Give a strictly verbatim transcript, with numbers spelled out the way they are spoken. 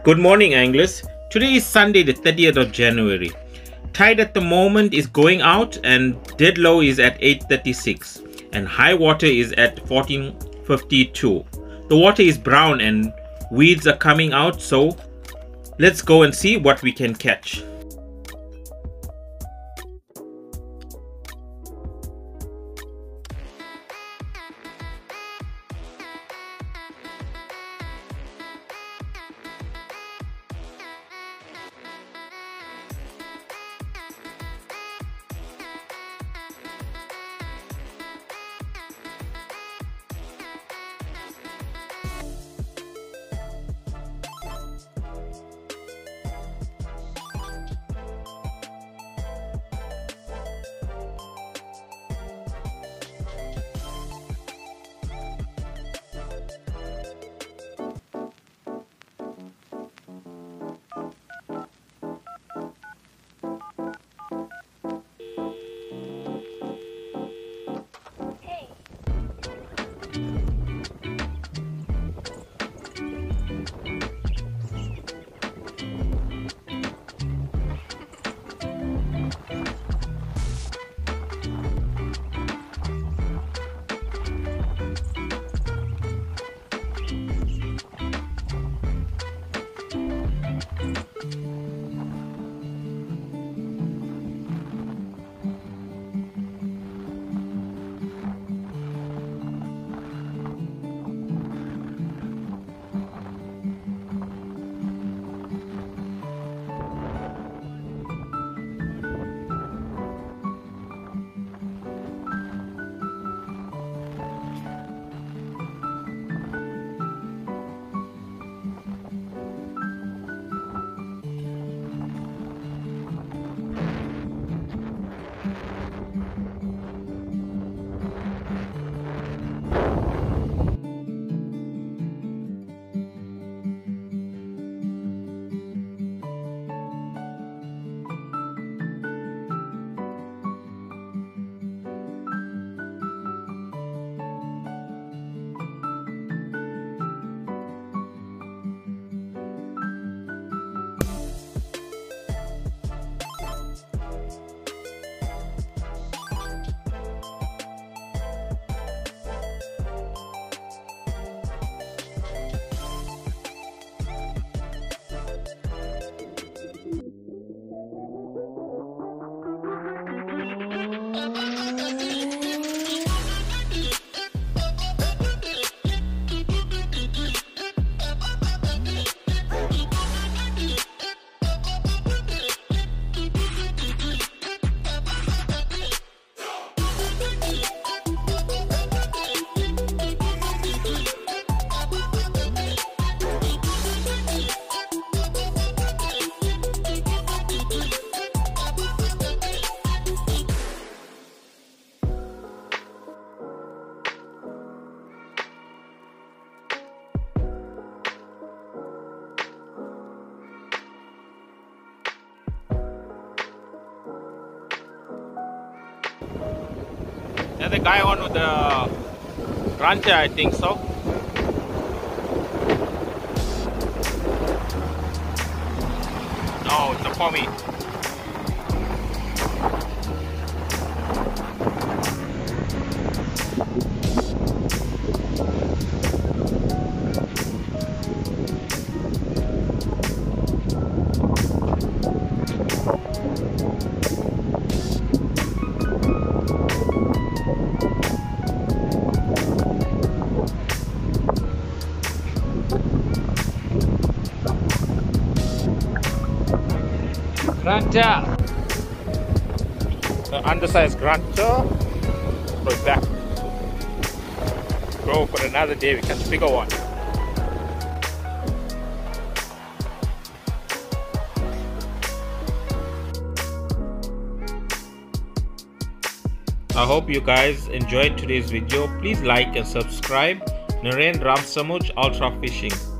Good morning, anglers. Today is Sunday, the thirtieth of January. Tide at the moment is going out and dead low is at eight thirty-six and high water is at fourteen fifty-two. The water is brown and weeds are coming out, so let's go and see what we can catch. There's the guy on with the rancher, I think so. No, it's a pommy. Granta, the undersized granta, goes back. Go for another day, we catch a bigger one. I hope you guys enjoyed today's video. Please like and subscribe. Naren Ramsamuj Ultra Fishing.